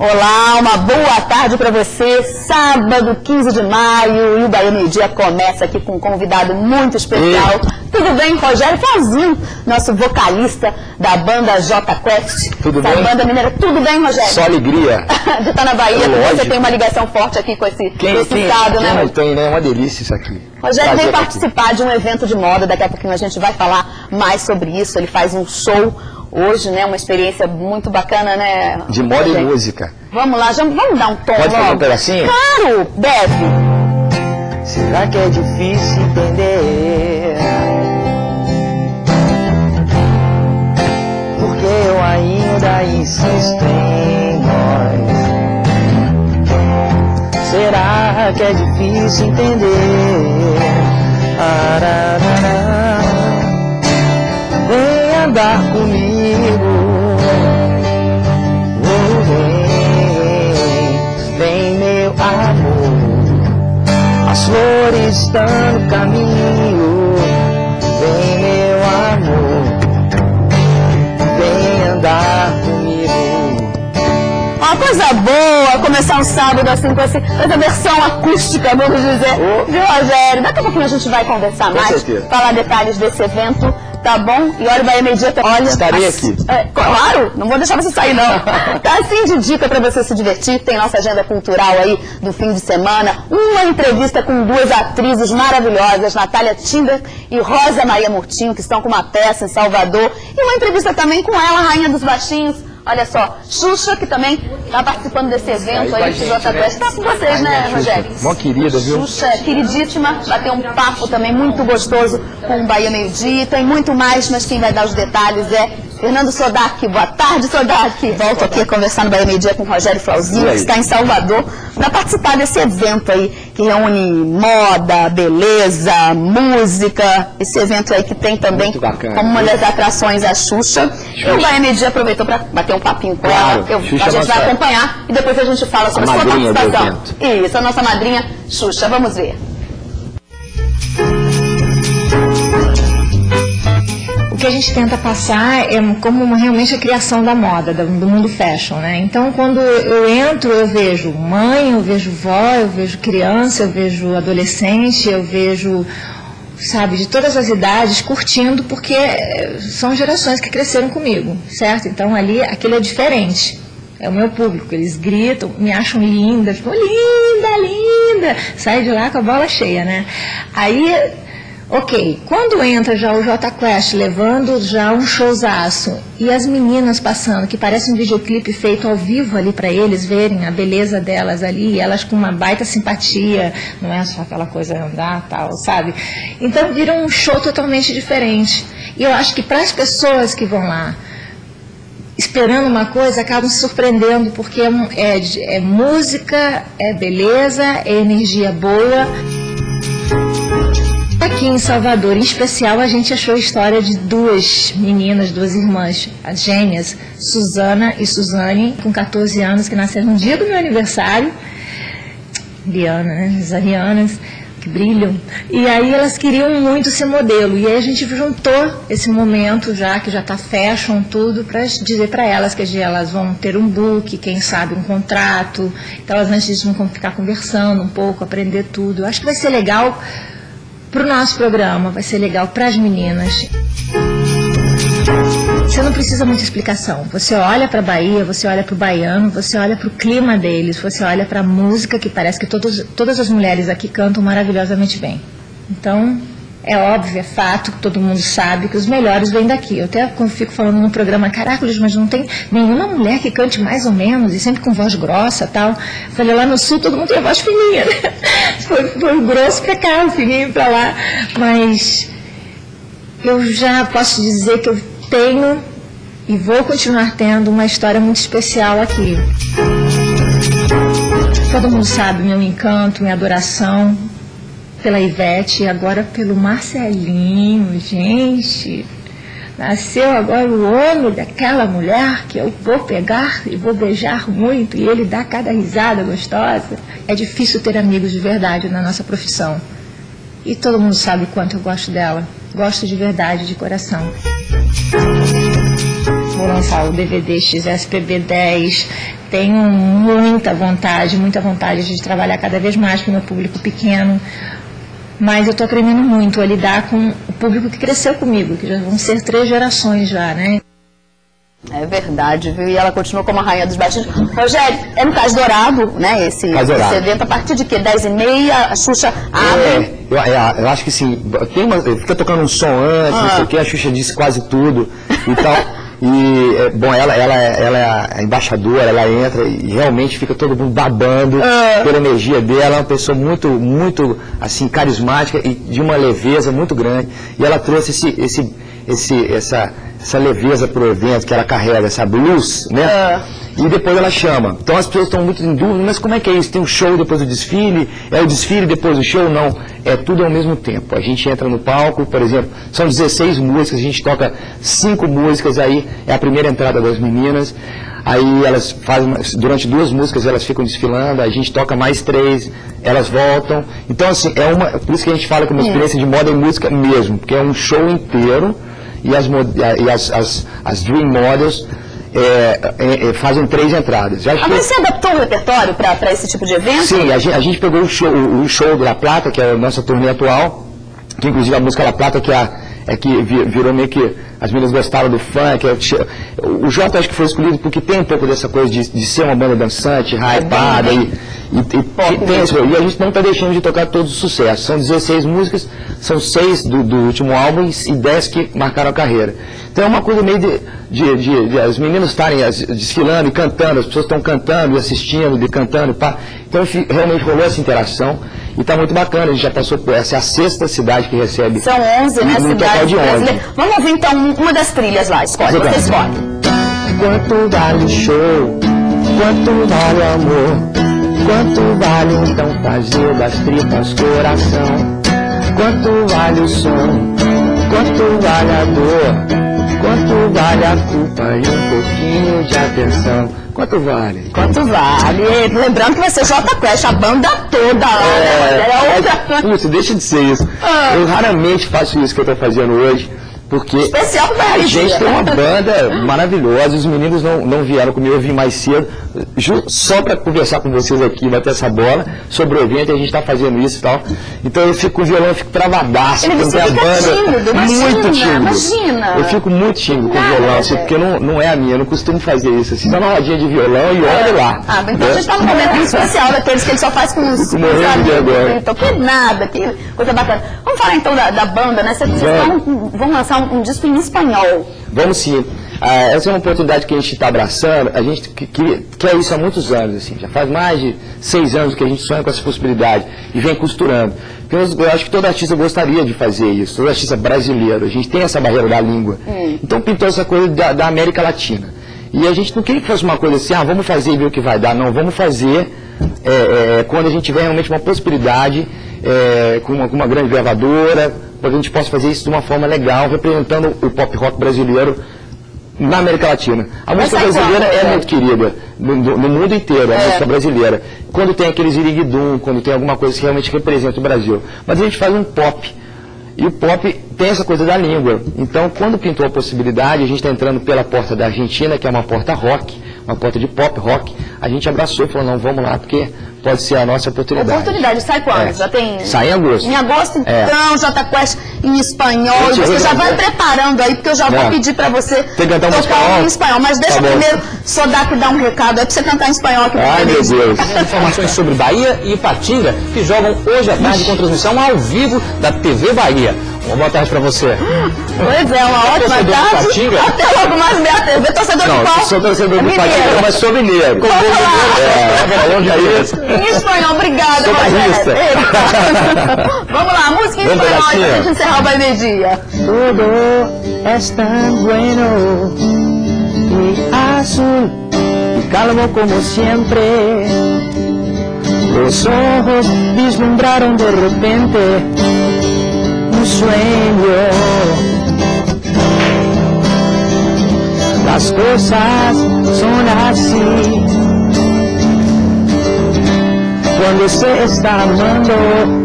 Olá, uma boa tarde para você. Sábado, 15 de maio, e o Bahia Meio Dia começa aqui com um convidado muito especial. Tudo bem, Rogério Flauzino, nosso vocalista da banda J Quest. Tudo bem? Banda mineira. Tudo bem, Rogério? Só alegria. De estar na Bahia, Lógico. você tem uma ligação forte aqui com esse estado, né? Não tem, né? É uma delícia isso aqui. Rogério vem participar de um evento de moda, daqui a pouquinho a gente vai falar mais sobre isso. Ele faz um show hoje, né? Uma experiência muito bacana, né? De moda e música. Vamos lá, vamos dar um tom. Pode fazer um pedacinho? Claro, deve. Será que é difícil entender? Porque eu ainda insisto em nós. Será que é difícil entender? Ararara. Vem andar comigo. Vem meu amor. As flores estão no caminho. Vem meu amor. Vem andar comigo. Uma coisa boa, começar um sábado assim com essa versão acústica, vamos dizer. Viu, Rogério? Daqui a pouquinho a gente vai conversar mais, certeza. falar detalhes desse evento, tá bom? E olha o Bahia Meio Dia, olha... Estarei aqui. Claro, não vou deixar você sair não. Tá assim de dica para você se divertir, tem nossa agenda cultural aí do fim de semana, uma entrevista com duas atrizes maravilhosas, Natália Timber e Rosa Maria Murtinho, que estão com uma peça em Salvador, e uma entrevista também com ela, Rainha dos Baixinhos. Olha só, Xuxa, que também está participando desse evento aí, o J Quest está com vocês, né, Rogério? Mó querida, viu? Xuxa, queridíssima, bateu um papo também muito gostoso com o Bahia Meio Dia, tem muito mais, mas quem vai dar os detalhes é Fernando Sodak. Boa tarde, Sodak. Volto aqui a conversar no Bahia Meio Dia com o Rogério Flauzino, que está em Salvador, para participar desse evento aí, que reúne moda, beleza, música, esse evento aí que tem também como uma das atrações a Xuxa. E o Bahia Meio Dia aproveitou para bater um papinho com ela. A gente vai acompanhar e depois a gente fala sobre a sua participação. Isso, a nossa madrinha Xuxa. Vamos ver. O que a gente tenta passar é como realmente a criação da moda, do mundo fashion, né? Então, quando eu entro, eu vejo mãe, eu vejo vó, eu vejo criança, eu vejo adolescente, eu vejo, sabe, de todas as idades curtindo, porque são gerações que cresceram comigo, certo? Então, ali, aquilo é diferente. É o meu público, eles gritam, me acham linda, ficam linda, linda, sai de lá com a bola cheia, né? Aí... Ok, quando entra já o J Quest levando já um showzaço e as meninas passando, que parece um videoclipe feito ao vivo ali para eles verem a beleza delas ali, elas com uma baita simpatia, não é só aquela coisa andar tal, sabe? Então vira um show totalmente diferente. E eu acho que para as pessoas que vão lá esperando uma coisa, acabam se surpreendendo, porque é música, é beleza, é energia boa. Aqui em Salvador, em especial, a gente achou a história de duas meninas, duas irmãs, as gêmeas, Suzana e Suzane, com 14 anos, que nasceram no dia do meu aniversário. Liana, né? As arianas, que brilham. E aí elas queriam muito ser modelo. E aí a gente juntou esse momento, já que já está fashion, tudo, para dizer para elas que elas vão ter um book, quem sabe um contrato. Então elas antes disso vão ficar conversando um pouco, aprender tudo. Eu acho que vai ser legal para o nosso programa, vai ser legal para as meninas. Você não precisa muita explicação. Você olha para a Bahia, você olha para o baiano, você olha para o clima deles, você olha para a música, que parece que todas as mulheres aqui cantam maravilhosamente bem. Então, é óbvio, é fato, que todo mundo sabe que os melhores vêm daqui. Eu até fico falando no programa, caracoles, mas não tem nenhuma mulher que cante mais ou menos, e sempre com voz grossa e tal. Falei, lá no sul todo mundo tem voz fininha, né? Foi grosso pra cá, fininho pra lá. Mas eu já posso dizer que eu tenho e vou continuar tendo uma história muito especial aqui. Todo mundo sabe meu encanto, minha adoração pela Ivete e agora pelo Marcelinho, gente. Nasceu agora o homem daquela mulher que eu vou pegar e vou beijar muito e ele dá cada risada gostosa. É difícil ter amigos de verdade na nossa profissão. E todo mundo sabe quanto eu gosto dela. Gosto de verdade, de coração. Vou lançar o DVD XSPB 10, tenho muita vontade de trabalhar cada vez mais com o meu público pequeno, mas eu estou aprendendo muito a lidar com o público que cresceu comigo, que já vão ser 3 gerações já, né? É verdade, viu? E ela continua como a rainha dos baixinhos. Rogério, é no Cais Dourado, né? Esse evento, a partir de quê? 10h30, a Xuxa abre? Eu acho que sim. Fica tocando um som antes, não sei o que, a Xuxa disse quase tudo e tal. E, bom, ela é a embaixadora, ela entra e realmente fica todo mundo babando pela energia dela. É uma pessoa muito, muito, assim, carismática e de uma leveza muito grande. E ela trouxe essa leveza para o evento que ela carrega, essa luz, né? E depois ela chama. Então as pessoas estão muito em dúvida, mas como é que é isso? Tem um show depois do desfile? É o desfile depois do show? Não, é tudo ao mesmo tempo. A gente entra no palco, por exemplo, são 16 músicas, a gente toca 5 músicas, aí é a primeira entrada das meninas, aí elas fazem, durante 2 músicas elas ficam desfilando, a gente toca mais 3, elas voltam. Então assim, por isso que a gente fala que é uma experiência de moda e música mesmo, porque é um show inteiro. E as Dream Models fazem 3 entradas. Mas você adaptou o repertório para esse tipo de evento? Sim, a gente pegou o show do La Plata, que é a nossa turnê atual, que inclusive a música La Plata, que virou meio que as meninas gostaram do funk. O Jota acho que foi escolhido porque tem um pouco dessa coisa de ser uma banda dançante, hypada e a gente não está deixando de tocar todos os sucessos. São 16 músicas, são 6 do último álbum e 10 que marcaram a carreira. Então é uma coisa meio de as meninas estarem desfilando e cantando, as pessoas estão cantando e assistindo, e cantando, pá. Então realmente rolou essa interação e está muito bacana. A gente já passou por essa, é a 6ª cidade que recebe. São 11, né? Cidades brasileiras. Vamos ouvir então uma das trilhas lá, escolhe, você escolhe. Quanto vale o show? Quanto vale o amor? Quanto vale então fazer das tripas coração? Quanto vale o som? Quanto vale a dor? Quanto vale a culpa e um pouquinho de atenção? Quanto vale? Quanto vale? Lembrando que vai ser Jota Quest, a banda toda lá, né? Putz, deixa de ser isso. Eu raramente faço isso que eu estou fazendo hoje. Porque especial a gente tem uma banda maravilhosa, os meninos não vieram comigo, eu vim mais cedo, só para conversar com vocês aqui, bater essa bola sobre o evento, e a gente está fazendo isso e tal. Então eu fico com o violão, eu fico travadaço, porque a banda muito tímido. Imagina. Eu fico muito tímido com o violão, assim, porque não é a minha, eu não costumo fazer isso. Assim, dá uma rodinha de violão e olha lá. Então a gente está num momento especial, daqueles que ele só faz com os amigos. Então, que nada, que coisa bacana. Vamos falar então da banda, né? Vocês vão lançar um disco em espanhol. Vamos sim. Essa é uma oportunidade que a gente está abraçando. A gente quer isso há muitos anos, assim. Já faz mais de 6 anos que a gente sonha com essa possibilidade e vem costurando. Porque eu acho que todo artista gostaria de fazer isso, todo artista brasileiro. A gente tem essa barreira da língua. Então pintou essa coisa da América Latina. E a gente não queria que fosse uma coisa assim, vamos fazer e ver o que vai dar. Não, vamos fazer quando a gente tiver realmente uma possibilidade com uma grande gravadora, para que a gente possa fazer isso de uma forma legal, representando o pop rock brasileiro na América Latina. A música brasileira é muito querida no mundo inteiro, a música brasileira. Quando tem aqueles iriguidum, quando tem alguma coisa que realmente representa o Brasil. Mas a gente faz um pop. E o pop tem essa coisa da língua. Então, quando pintou a possibilidade, a gente está entrando pela porta da Argentina, que é uma porta rock, uma porta de pop rock. A gente abraçou e falou, não, vamos lá, porque pode ser a nossa oportunidade. Oportunidade, sai quando? Já tem... Sai em agosto. Em agosto, então, Jota Quest em espanhol. Você já vai preparando aí, porque eu já vou pedir para você tocar em espanhol. Mas deixa primeiro Sodak dar um recado aí para você cantar em espanhol aqui. Ai, meu Deus. Informações sobre Bahia e Ipatinga, que jogam hoje à tarde com transmissão ao vivo da TV Bahia. Uma boa tarde para você. Pois é, uma ótima tarde. Até logo mais meia TV. Torcedor de qual? Sou torcedor do Ipatinga, mas sou mineiro. Onde é isso? Em espanhol, obrigada, Rogério. Vamos lá, música em espanhol para a gente encerrar o Bahia Dia. Todo es tan bueno y azul y calmo como siempre. Los ojos vislumbraron de repente un sueño. Las cosas son así. Cuando se está amando